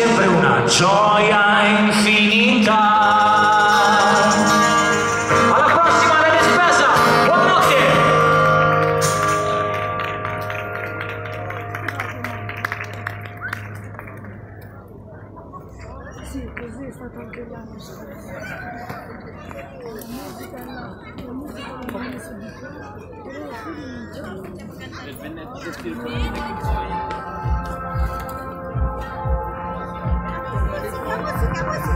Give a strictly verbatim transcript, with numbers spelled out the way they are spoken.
sempre una gioia infinita. Alla prossima Rete Spesa, buonanotte! Sì, così è stato anche l'anno scorso. La musica là, la musica non mi si dice, però più di un